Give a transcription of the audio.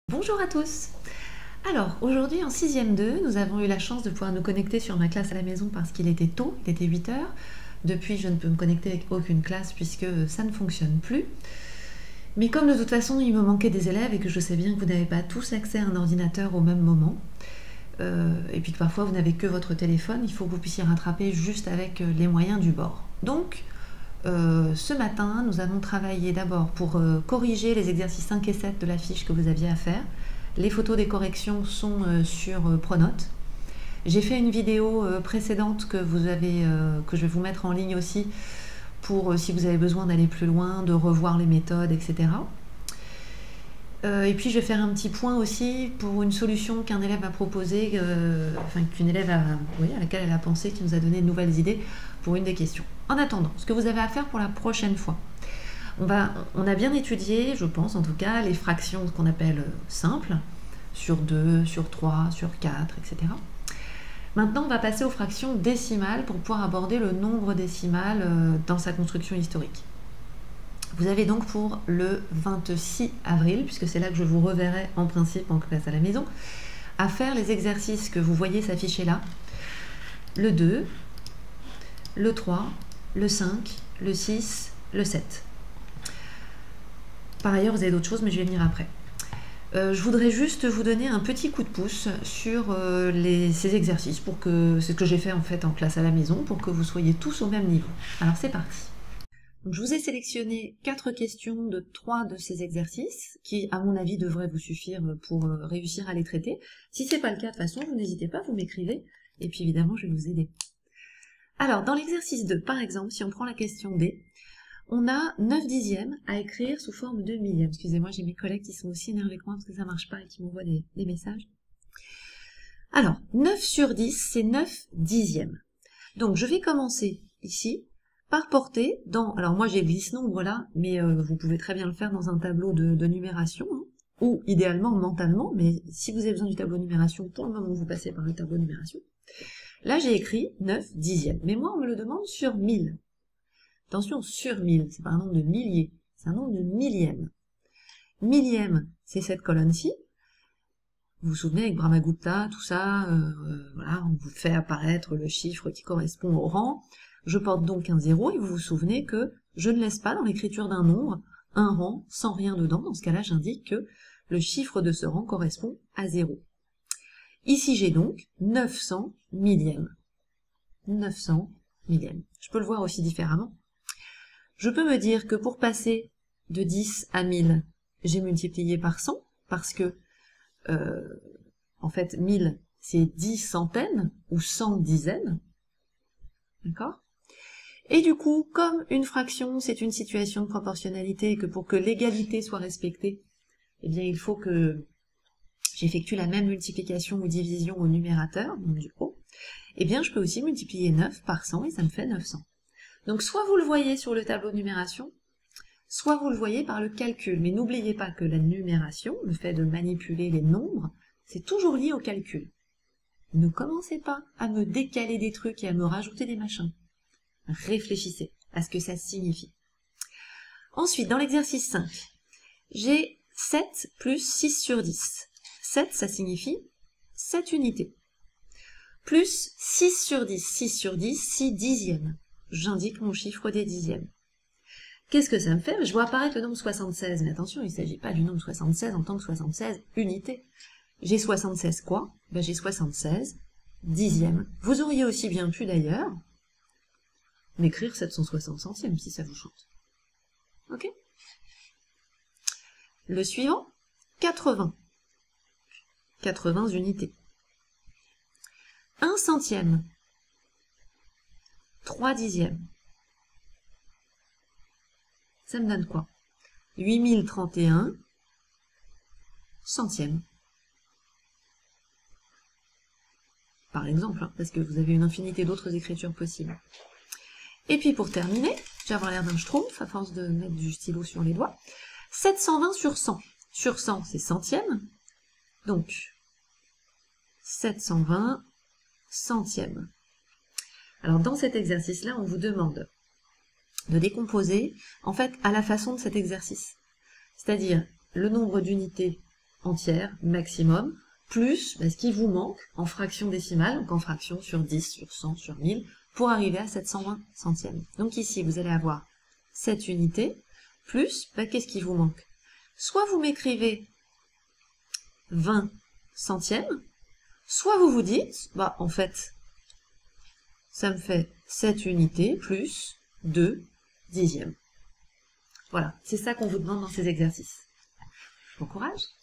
Bonjour à tous. Alors, aujourd'hui en 6e 2, nous avons eu la chance de pouvoir nous connecter sur ma classe à la maison parce qu'il était tôt, il était 8 heures. Depuis, je ne peux me connecter avec aucune classe puisque ça ne fonctionne plus. Mais comme de toute façon, il me manquait des élèves et que je sais bien que vous n'avez pas tous accès à un ordinateur au même moment, et puis que parfois vous n'avez que votre téléphone, il faut que vous puissiez rattraper juste avec les moyens du bord. Donc, ce matin, nous avons travaillé d'abord pour corriger les exercices 5 et 7 de la fiche que vous aviez à faire. Les photos des corrections sont sur Pronote. J'ai fait une vidéo précédente que je vais vous mettre en ligne aussi pour si vous avez besoin d'aller plus loin, de revoir les méthodes, etc. Et puis je vais faire un petit point aussi pour une solution qu'un élève a proposée, qu'une élève à laquelle elle a pensé, qui nous a donné de nouvelles idées pour une des questions. En attendant, ce que vous avez à faire pour la prochaine fois, on a bien étudié, je pense en tout cas, les fractions qu'on appelle simples, sur 2, sur 3, sur 4, etc. Maintenant, on va passer aux fractions décimales pour pouvoir aborder le nombre décimal dans sa construction historique. Vous avez donc pour le 26 avril, puisque c'est là que je vous reverrai en principe en classe à la maison, à faire les exercices que vous voyez s'afficher là. Le 2, le 3, le 5, le 6, le 7. Par ailleurs, vous avez d'autres choses, mais je vais venir après. Je voudrais juste vous donner un petit coup de pouce sur ces exercices, c'est ce que j'ai fait en fait en classe à la maison, pour que vous soyez tous au même niveau. Alors c'est parti. Donc, je vous ai sélectionné 4 questions de 3 de ces exercices, qui à mon avis devraient vous suffire pour réussir à les traiter. Si c'est pas le cas, de toute façon, vous n'hésitez pas, vous m'écrivez, et puis évidemment je vais vous aider. Alors dans l'exercice 2, par exemple, si on prend la question D, on a 9 dixièmes à écrire sous forme de millième. Excusez-moi, j'ai mes collègues qui sont aussi énervés que moi parce que ça marche pas et qui m'envoient des messages. Alors, 9 sur 10, c'est 9 dixièmes. Donc, je vais commencer ici par porter dans... Alors, moi, j'ai le glisse-nombre là, mais vous pouvez très bien le faire dans un tableau de numération, hein, ou idéalement mentalement, mais si vous avez besoin du tableau de numération, pour le moment, vous passez par le tableau de numération. Là, j'ai écrit 9 dixièmes, mais moi, on me le demande sur 1000. Attention, sur 1000, c'est pas un nombre de milliers, c'est un nombre de millièmes. Millième, c'est cette colonne-ci. Vous vous souvenez, avec Brahmagupta, tout ça, voilà, on vous fait apparaître le chiffre qui correspond au rang. Je porte donc un 0, et vous vous souvenez que je ne laisse pas dans l'écriture d'un nombre un rang sans rien dedans. Dans ce cas-là, j'indique que le chiffre de ce rang correspond à 0. Ici, j'ai donc 900 millièmes. 900 millièmes. Je peux le voir aussi différemment. Je peux me dire que pour passer de 10 à 1000, j'ai multiplié par 100, parce que, en fait, 1000, c'est 10 centaines, ou 100 dizaines. D'accord? Et du coup, comme une fraction, c'est une situation de proportionnalité, et que pour que l'égalité soit respectée, eh bien, il faut que j'effectue la même multiplication ou division au numérateur, donc du haut, eh bien, je peux aussi multiplier 9 par 100, et ça me fait 900. Donc, soit vous le voyez sur le tableau de numération, soit vous le voyez par le calcul. Mais n'oubliez pas que la numération, le fait de manipuler les nombres, c'est toujours lié au calcul. Ne commencez pas à me décaler des trucs et à me rajouter des machins. Réfléchissez à ce que ça signifie. Ensuite, dans l'exercice 5, j'ai 7 plus 6 sur 10. 7, ça signifie 7 unités. Plus 6 sur 10. 6 sur 10, 6 dixièmes. J'indique mon chiffre des dixièmes. Qu'est-ce que ça me fait? Je vois apparaître le nombre 76, mais attention, il ne s'agit pas du nombre 76 en tant que 76 unités. J'ai 76 quoi? Ben, j'ai 76 dixièmes. Vous auriez aussi bien pu d'ailleurs m'écrire 760 centièmes si ça vous chante. Ok? Le suivant, 80. 80 unités. 1 centième. 3 dixièmes. Ça me donne quoi? 8031 centièmes. Par exemple, hein, parce que vous avez une infinité d'autres écritures possibles. Et puis pour terminer, je vais avoir l'air d'un schtroumpf à force de mettre du stylo sur les doigts. 720 sur 100. Sur 100, c'est centièmes. Donc, 720 centièmes. Alors dans cet exercice-là, on vous demande de décomposer, en fait, à la façon de cet exercice. C'est-à-dire le nombre d'unités entière maximum, plus ce qui vous manque en fraction décimale, donc en fraction sur 10, sur 100, sur 1000, pour arriver à 720 centièmes. Donc ici, vous allez avoir cette unité, plus, qu'est-ce qui vous manque? Soit vous m'écrivez 20 centièmes, soit vous vous dites, en fait, ça me fait 7 unités plus 2 dixièmes. Voilà, c'est ça qu'on vous demande dans ces exercices. Bon courage!